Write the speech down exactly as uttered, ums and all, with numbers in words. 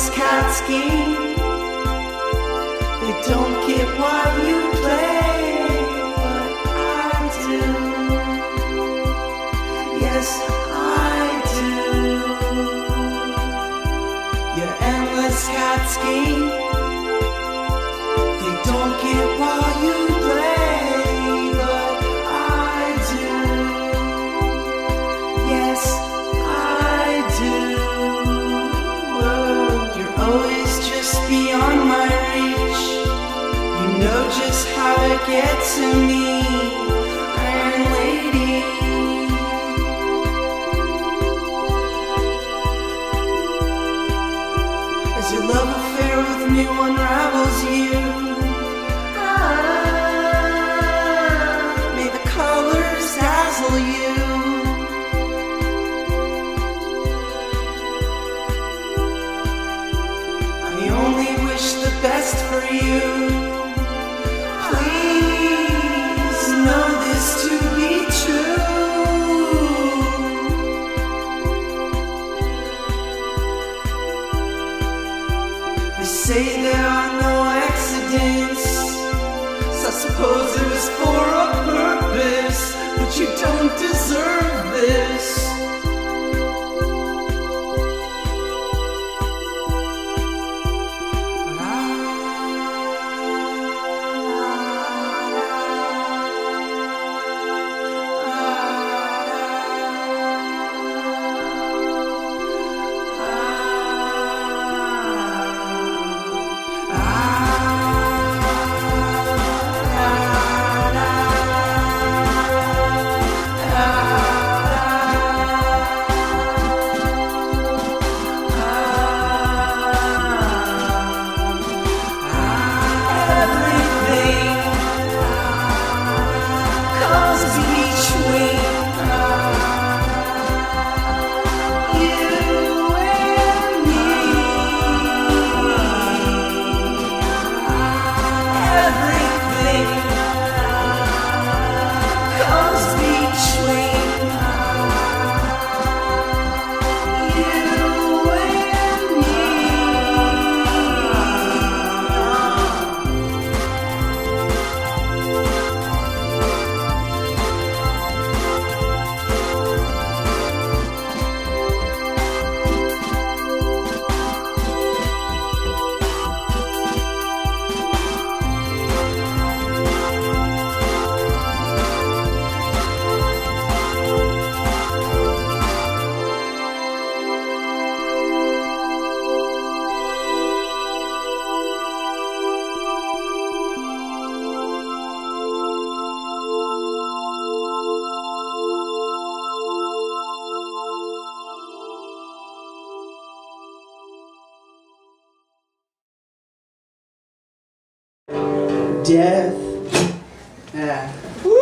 endless cat scheme. They don't get why you play, but I do. Yes, I do. Your endless cat scheme. They don't get why you play, but I do. Yes, I do. Whoa, you're always just beyond my reach. You know just how to get to me, Iron Lady. As your love affair with me unravels you, ah, may the colors dazzle you. I only wish the best for you. Please know this to be true. They say there are no accidents, so I suppose it was for a purpose, but you don't deserve this. Death. Yeah. Woo!